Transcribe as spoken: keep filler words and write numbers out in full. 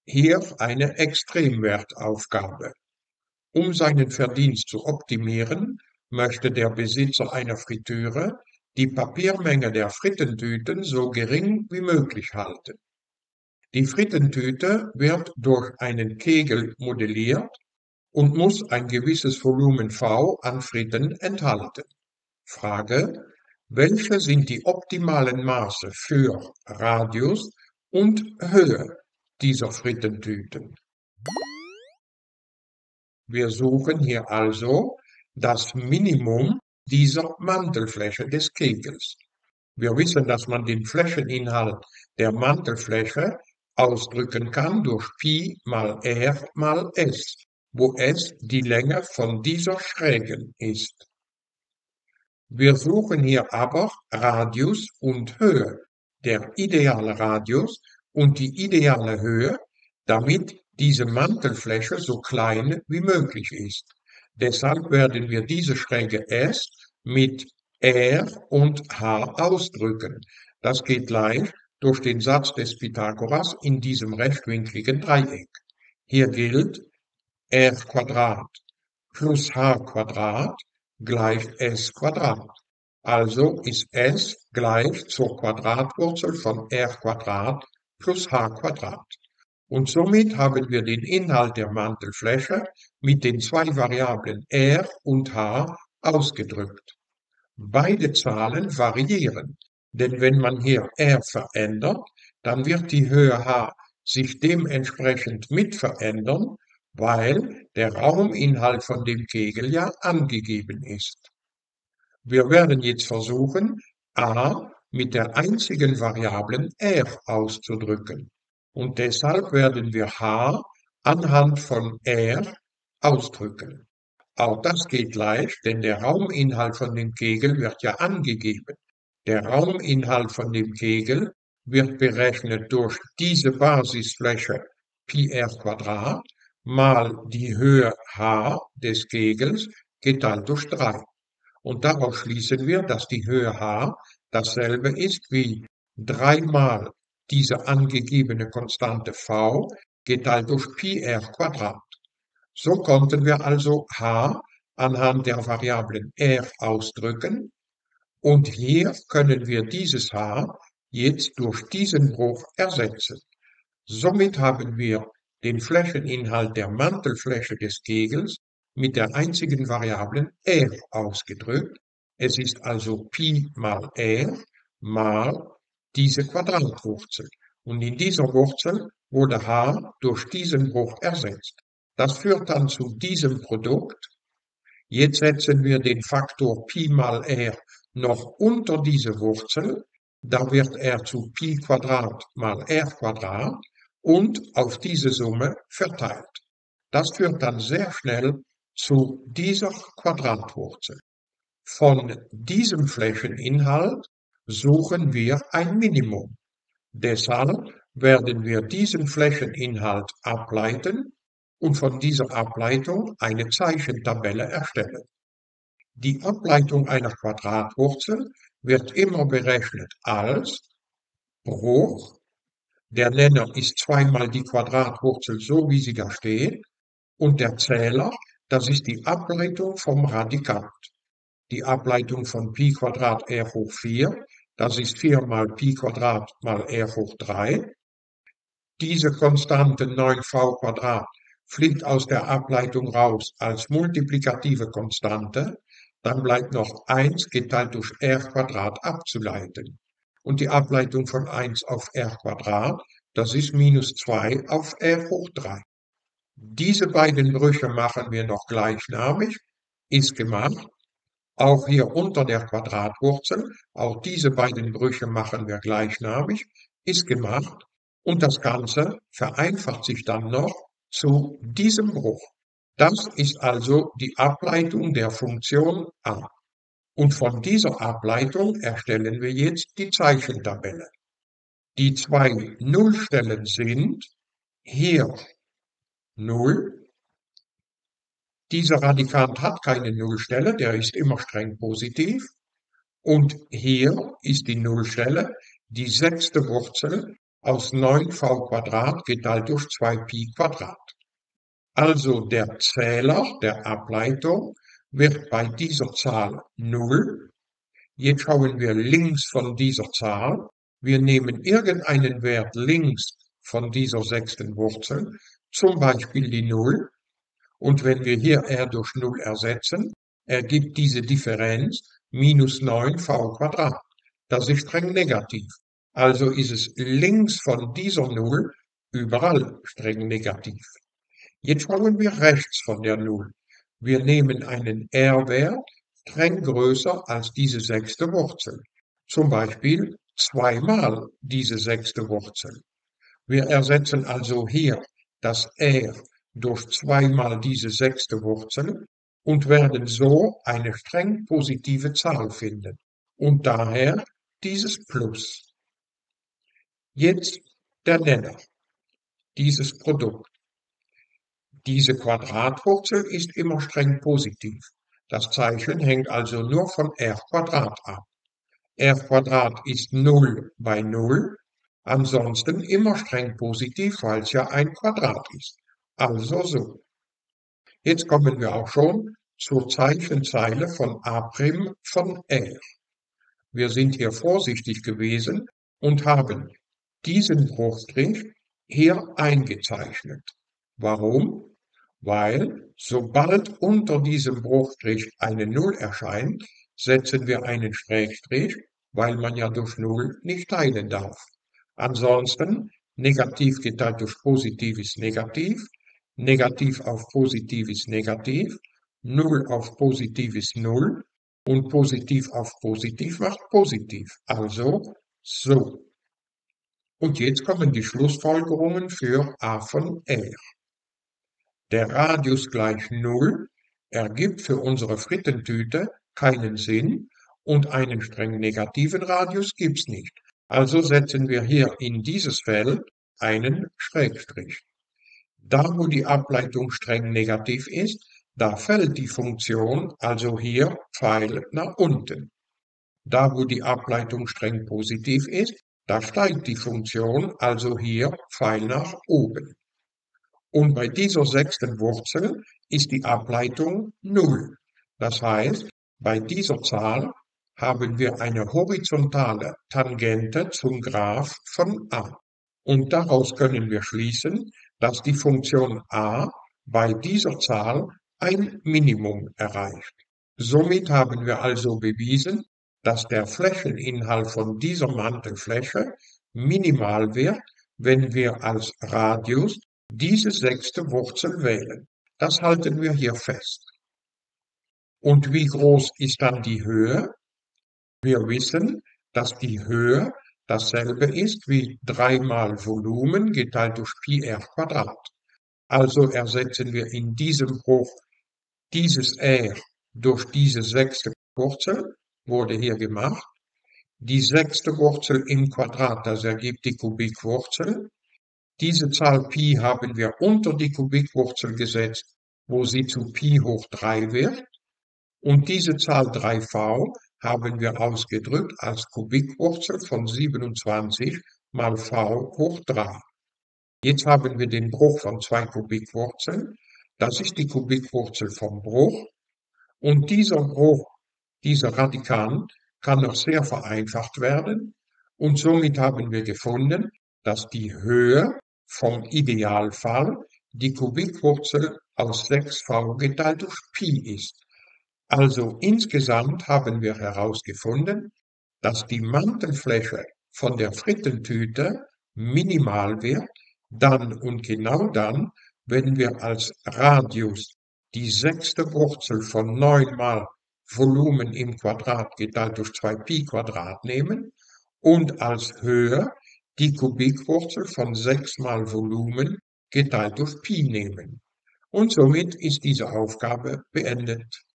Hier eine Extremwertaufgabe. Um seinen Verdienst zu optimieren, möchte der Besitzer einer Fritteure die Papiermenge der Frittentüten so gering wie möglich halten. Die Frittentüte wird durch einen Kegel modelliert und muss ein gewisses Volumen V an Fritten enthalten. Frage: Welche sind die optimalen Maße für Radius und Höhe dieser Frittentüten? Wir suchen hier also das Minimum dieser Mantelfläche des Kegels. Wir wissen, dass man den Flächeninhalt der Mantelfläche ausdrücken kann durch Pi mal r mal s, wo s die Länge von dieser Schrägen ist. Wir suchen hier aber Radius und Höhe, der ideale Radius und die ideale Höhe, damit diese Mantelfläche so klein wie möglich ist. Deshalb werden wir diese Schräge S mit R und H ausdrücken. Das geht leicht durch den Satz des Pythagoras in diesem rechtwinkligen Dreieck. Hier gilt R Quadrat plus H Quadrat gleich S Quadrat. Also ist S gleich zur Quadratwurzel von R Quadrat plus H Quadrat. Und somit haben wir den Inhalt der Mantelfläche mit den zwei Variablen R und H ausgedrückt. Beide Zahlen variieren, denn wenn man hier R verändert, dann wird die Höhe H sich dementsprechend mit verändern, weil der Rauminhalt von dem Kegel ja angegeben ist. Wir werden jetzt versuchen, A mit der einzigen Variablen R auszudrücken. Und deshalb werden wir H anhand von R ausdrücken. Auch das geht leicht, denn der Rauminhalt von dem Kegel wird ja angegeben. Der Rauminhalt von dem Kegel wird berechnet durch diese Basisfläche Pi r Quadrat mal die Höhe H des Kegels geteilt durch drei. Und daraus schließen wir, dass die Höhe H dasselbe ist wie drei mal diese angegebene Konstante V geteilt durch Pi r Quadrat. So konnten wir also H anhand der Variablen R ausdrücken und hier können wir dieses H jetzt durch diesen Bruch ersetzen. Somit haben wir den Flächeninhalt der Mantelfläche des Kegels mit der einzigen Variablen R ausgedrückt. Es ist also Pi mal R mal diese Quadratwurzel. Und in dieser Wurzel wurde H durch diesen Bruch ersetzt. Das führt dann zu diesem Produkt. Jetzt setzen wir den Faktor Pi mal R noch unter diese Wurzel. Da wird R zu Pi Quadrat mal R Quadrat und auf diese Summe verteilt. Das führt dann sehr schnell zu dieser Quadratwurzel. Von diesem Flächeninhalt suchen wir ein Minimum. Deshalb werden wir diesen Flächeninhalt ableiten und von dieser Ableitung eine Zeichentabelle erstellen. Die Ableitung einer Quadratwurzel wird immer berechnet als Bruch. Der Nenner ist zweimal die Quadratwurzel, so wie sie da steht, und der Zähler, das ist die Ableitung vom Radikand. Die Ableitung von Pi Quadrat r hoch vier, das ist vier mal Pi Quadrat mal r hoch drei. Diese Konstante neun v Quadrat fliegt aus der Ableitung raus als multiplikative Konstante, dann bleibt noch eins geteilt durch r Quadrat abzuleiten. Und die Ableitung von eins auf r Quadrat, das ist minus zwei auf r hoch drei. Diese beiden Brüche machen wir noch gleichnamig, ist gemacht. Auch hier unter der Quadratwurzel, auch diese beiden Brüche machen wir gleichnamig, ist gemacht. Und das Ganze vereinfacht sich dann noch zu diesem Bruch. Das ist also die Ableitung der Funktion a. Und von dieser Ableitung erstellen wir jetzt die Zeichentabelle. Die zwei Nullstellen sind hier null. Dieser Radikand hat keine Nullstelle, der ist immer streng positiv. Und hier ist die Nullstelle, die sechste Wurzel aus neun v Quadrat geteilt durch zwei Pi Quadrat. Also der Zähler der Ableitung wird bei dieser Zahl null. Jetzt schauen wir links von dieser Zahl. Wir nehmen irgendeinen Wert links von dieser sechsten Wurzel, zum Beispiel die null. Und wenn wir hier r durch null ersetzen, ergibt diese Differenz minus neun v Quadrat. Das ist streng negativ. Also ist es links von dieser null überall streng negativ. Jetzt schauen wir rechts von der null. Wir nehmen einen r-Wert streng größer als diese sechste Wurzel. Zum Beispiel zweimal diese sechste Wurzel. Wir ersetzen also hier das r durch zweimal diese sechste Wurzel und werden so eine streng positive Zahl finden und daher dieses Plus. Jetzt der Nenner, dieses Produkt. Diese Quadratwurzel ist immer streng positiv. Das Zeichen hängt also nur von r Quadrat ab. R Quadrat ist null bei null, ansonsten immer streng positiv, weil es ja ein Quadrat ist. Also so. Jetzt kommen wir auch schon zur Zeichenzeile von A' von R. Wir sind hier vorsichtig gewesen und haben diesen Bruchstrich hier eingezeichnet. Warum? Weil sobald unter diesem Bruchstrich eine null erscheint, setzen wir einen Schrägstrich, weil man ja durch null nicht teilen darf. Ansonsten negativ geteilt durch positiv ist negativ, negativ auf positiv ist negativ, null auf positiv ist null und positiv auf positiv macht positiv. Also so. Und jetzt kommen die Schlussfolgerungen für A von R. Der Radius gleich null ergibt für unsere Frittentüte keinen Sinn und einen streng negativen Radius gibt's nicht. Also setzen wir hier in dieses Feld einen Schrägstrich. Da, wo die Ableitung streng negativ ist, da fällt die Funktion also hier Pfeil nach unten. Da, wo die Ableitung streng positiv ist, da steigt die Funktion also hier Pfeil nach oben. Und bei dieser sechsten Wurzel ist die Ableitung null. Das heißt, bei dieser Zahl haben wir eine horizontale Tangente zum Graph von a. Und daraus können wir schließen, dass die Funktion a bei dieser Zahl ein Minimum erreicht. Somit haben wir also bewiesen, dass der Flächeninhalt von dieser Mantelfläche minimal wird, wenn wir als Radius diese sechste Wurzel wählen. Das halten wir hier fest. Und wie groß ist dann die Höhe? Wir wissen, dass die Höhe dasselbe ist wie drei mal Volumen geteilt durch Pi r Quadrat. Also ersetzen wir in diesem Bruch dieses r durch diese sechste Wurzel, wurde hier gemacht. Die sechste Wurzel im Quadrat, das ergibt die Kubikwurzel. Diese Zahl Pi haben wir unter die Kubikwurzel gesetzt, wo sie zu Pi hoch drei wird. Und diese Zahl drei v haben wir ausgedrückt als Kubikwurzel von siebenundzwanzig mal v hoch drei. Jetzt haben wir den Bruch von zwei Kubikwurzeln. Das ist die Kubikwurzel vom Bruch. Und dieser Bruch, dieser Radikand, kann noch sehr vereinfacht werden. Und somit haben wir gefunden, dass die Höhe vom Idealfall die Kubikwurzel aus sechs v geteilt durch Pi ist. Also insgesamt haben wir herausgefunden, dass die Mantelfläche von der Frittentüte minimal wird, dann und genau dann, wenn wir als Radius die sechste Wurzel von neun mal Volumen im Quadrat geteilt durch zwei Pi Quadrat nehmen und als Höhe die Kubikwurzel von sechs mal Volumen geteilt durch Pi nehmen. Und somit ist diese Aufgabe beendet.